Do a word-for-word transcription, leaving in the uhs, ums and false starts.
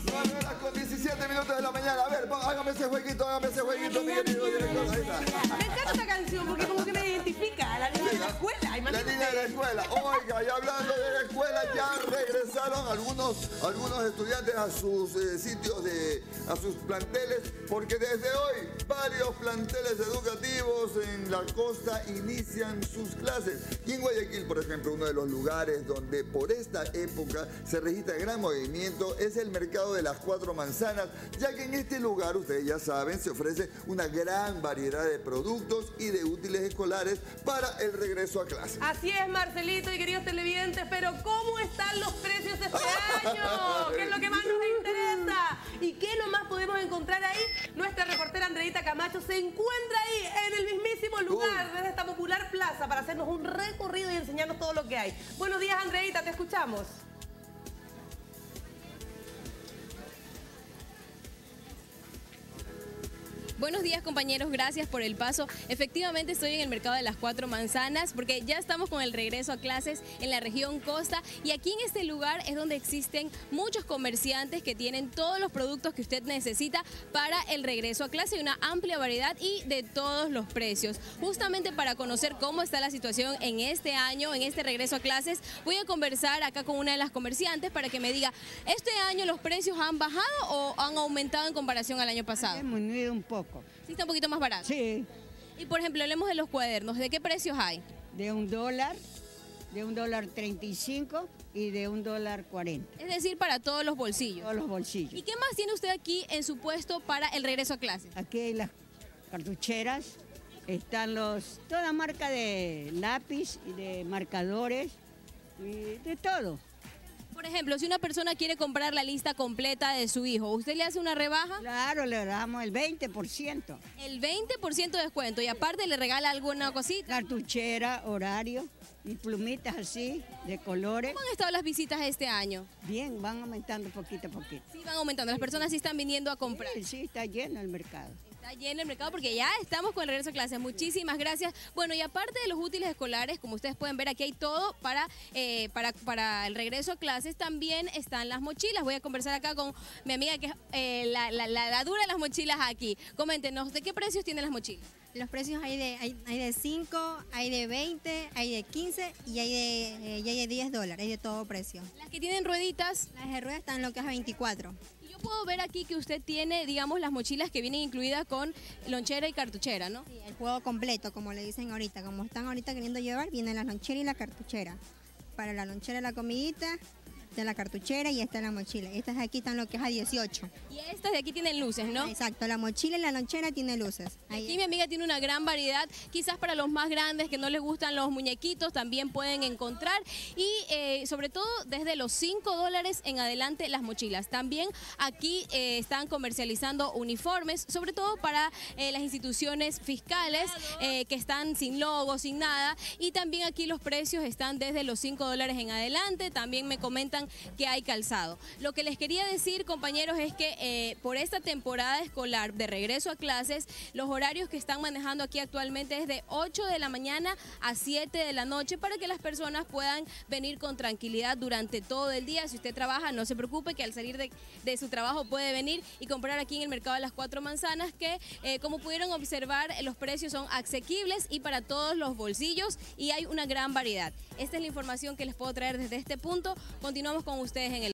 nueve horas con diecisiete minutos de la mañana. A ver, hágame ese jueguito, hágame ese jueguito, mi querido director. Ahí está. Me encanta esta canción porque como que me identifica, la niña de la escuela. La niña de la escuela. Oiga, y hablando de la escuela, ya regresaron algunos, algunos estudiantes a sus eh, sitios, de, a sus planteles, porque desde hoy varios planteles educativos en la costa inician sus clases. Y en Guayaquil, por ejemplo, uno de los lugares donde por esta época se registra gran movimiento es el mercado de las Cuatro Manzanas, ya que en este lugar, ustedes ya saben, se ofrece una gran variedad de productos y de útiles escolares para el regreso a clase. Así es, Marcelito y queridos televidentes, pero ¿cómo están los precios este año? ¿Qué es lo que más nos interesa? ¿Y qué nomás podemos encontrar ahí? Nuestra reportera Andreita Camacho se encuentra ahí en el mismísimo lugar, Uy. desde esta popular plaza, para hacernos un recorrido y enseñarnos todo lo que hay. Buenos días, Andreita, te escuchamos. Buenos días, compañeros, gracias por el paso. Efectivamente estoy en el mercado de las Cuatro Manzanas porque ya estamos con el regreso a clases en la región costa y aquí en este lugar es donde existen muchos comerciantes que tienen todos los productos que usted necesita para el regreso a clase, una amplia variedad y de todos los precios. Justamente para conocer cómo está la situación en este año, en este regreso a clases, voy a conversar acá con una de las comerciantes para que me diga, ¿este año los precios han bajado o han aumentado en comparación al año pasado? Han disminuido un poco. ¿Sí está un poquito más barato? Sí. Y por ejemplo, hablemos de los cuadernos. ¿De qué precios hay? De un dólar, de un dólar treinta y cinco y de un dólar cuarenta. Es decir, para todos los bolsillos. Todos los bolsillos. ¿Y qué más tiene usted aquí en su puesto para el regreso a clases? Aquí hay las cartucheras, están los, toda marca de lápiz y de marcadores y de todo. Por ejemplo, si una persona quiere comprar la lista completa de su hijo, ¿usted le hace una rebaja? Claro, le damos el veinte por ciento. El veinte por ciento de descuento y aparte le regala alguna cosita. Cartuchera, horario y plumitas así, de colores. ¿Cómo han estado las visitas este año? Bien, van aumentando poquito a poquito. Sí, van aumentando. Las personas sí están viniendo a comprar. Sí, sí, está lleno el mercado. Está lleno el mercado porque ya estamos con el regreso a clases. Muchísimas gracias. Bueno, y aparte de los útiles escolares, como ustedes pueden ver, aquí hay todo para, eh, para, para el regreso a clases. También están las mochilas. Voy a conversar acá con mi amiga que es eh, la, la, la, la dura de las mochilas aquí. Coméntenos, ¿de qué precios tienen las mochilas? Los precios hay de hay, hay de cinco, hay de veinte, hay de quince y hay de, eh, y hay de diez dólares, hay de todo precio. Las que tienen rueditas. Las de ruedas están en lo que es a veinticuatro. Y yo puedo ver aquí que usted tiene, digamos, las mochilas que vienen incluidas con lonchera y cartuchera, ¿no? Sí, el juego completo, como le dicen ahorita. Como están ahorita queriendo llevar, vienen la lonchera y la cartuchera. Para la lonchera la comidita, de la cartuchera y esta es la mochila. Estas de aquí están lo que es a dieciocho. Y estas de aquí tienen luces, ¿no? Exacto, la mochila y la lonchera tiene luces. Ahí. Aquí mi amiga tiene una gran variedad, quizás para los más grandes que no les gustan los muñequitos también pueden encontrar y eh, sobre todo desde los cinco dólares en adelante las mochilas. También aquí eh, están comercializando uniformes, sobre todo para eh, las instituciones fiscales eh, que están sin logo, sin nada y también aquí los precios están desde los cinco dólares en adelante. También me comentan que hay calzado. Lo que les quería decir, compañeros, es que eh, por esta temporada escolar de regreso a clases, los horarios que están manejando aquí actualmente es de ocho de la mañana a siete de la noche para que las personas puedan venir con tranquilidad durante todo el día. Si usted trabaja, no se preocupe que al salir de, de su trabajo puede venir y comprar aquí en el mercado de las Cuatro Manzanas que, eh, como pudieron observar, los precios son asequibles y para todos los bolsillos y hay una gran variedad. Esta es la información que les puedo traer desde este punto. Continuamos con ustedes en el